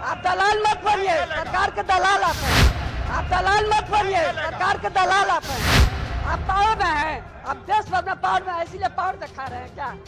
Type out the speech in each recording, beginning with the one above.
आप दलाल मत बनिए, सरकार के दलाल आप हैं। आप दलाल मत बनिए, सरकार के दलाल आप हैं। आप पावर में हैं, आप देश भर में पावर में, इसीलिए पावर दिखा रहे हैं क्या?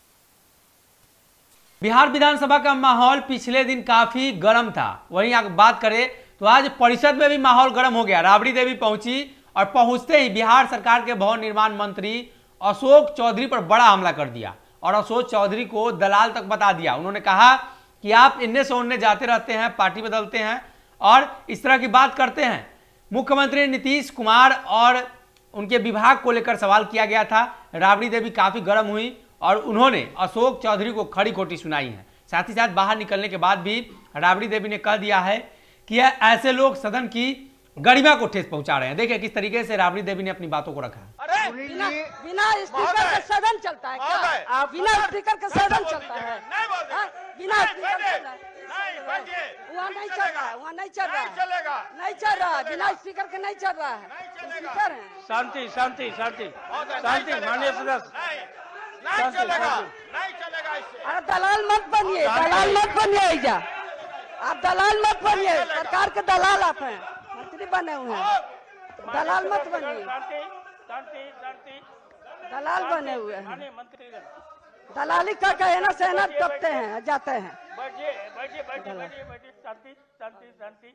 बिहार विधानसभा का माहौल पिछले दिन काफी गर्म था। वहीं अगर बात करें तो आज परिषद में भी माहौल गर्म हो गया। राबड़ी देवी पहुंची और पहुंचते ही बिहार सरकार के भवन निर्माण मंत्री अशोक चौधरी पर बड़ा हमला कर दिया और अशोक चौधरी को दलाल तक बता दिया। उन्होंने कहा कि आप इन्ने से उन्ने जाते रहते हैं, पार्टी बदलते हैं और इस तरह की बात करते हैं। मुख्यमंत्री नीतीश कुमार और उनके विभाग को लेकर सवाल किया गया था। राबड़ी देवी काफी गर्म हुई और उन्होंने अशोक चौधरी को खड़ी खोटी सुनाई है। साथ ही साथ बाहर निकलने के बाद भी राबड़ी देवी ने कह दिया है कि ऐसे लोग सदन की गरिमा को ठेस पहुंचा रहे हैं। देखिए किस तरीके से राबड़ी देवी ने अपनी बातों को रखा। बिना स्पीकर के सदन चलता है क्या? बिना स्पीकर के सदन चलता है? बिना स्पीकर वहाँ नहीं चल रहा है, वहाँ नहीं चल रहा है, नहीं चल रहा है, बिना स्पीकर के नहीं चल रहा है। स्पीकर है। शांति शांति शांति शांति माननीय सदस्य, नहीं चलेगा, नहीं चलेगा इससे। अरे दलाल मत बनिए, दलाल मत बनिए ऐजा। आप दलाल मत बनिए, सरकार के दलाल आप हैं, मंत्री बने हुए हैं। दलाल मत बनिए, शांति शांति शांति, दलाल बने हुए हैं। माननीय मंत्रीगण दलाली का कहना सहना टपते हैं, जाते हैं। बैठिए बैठिए बैठिए बैठिए बैठिए, शांति शांति शांति।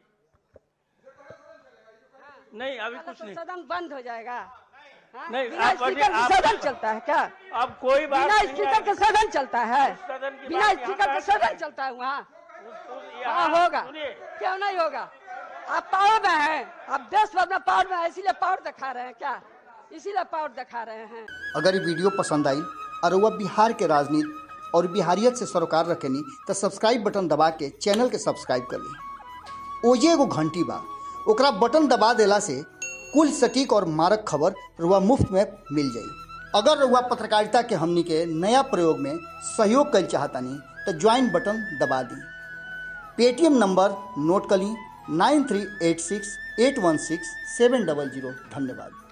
नहीं अभी कुछ नहीं, सदन बंद हो जाएगा। नहीं बिना आप स्पीकर के सदन चलता है क्या? अब कोई बात बिना नहीं स्पीकर के सदन चलता है? सदन की बिना बात स्पीकर के यहाँ सदन चलता है वहाँ? हाँ यहाँ होगा, सुनिए, क्यों नहीं होगा? आप पावर में हैं, आप देश भर में पावर में, इसीलिए पावर दिखा रहे हैं क्या? इसीलिए पावर दिखा रहे हैं। अगर ये वीडियो पसंद आई और वह बिहार के राजनीति और बिहारियत से सरोकार रखेनी तो सब्सक्राइब बटन दबा के चैनल के सब्सक्राइब कर ली। ओजे एगो घंटी बा, ओकरा बटन दबा देला से कुल सटीक और मारक खबर रुआ मुफ्त में मिल जाई। अगर रुआ पत्रकारिता के हमनी के नया प्रयोग में सहयोग कर चाहतानी तो ज्वाइन बटन दबा दी। पेटीएम नंबर नोट कर ली 9386816700। धन्यवाद।